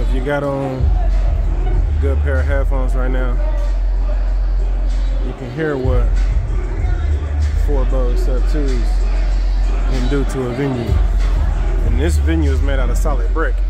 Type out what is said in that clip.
If you got on a good pair of headphones right now, you can hear what 4 Bose Sub 2s can do to a venue. And this venue is made out of solid brick.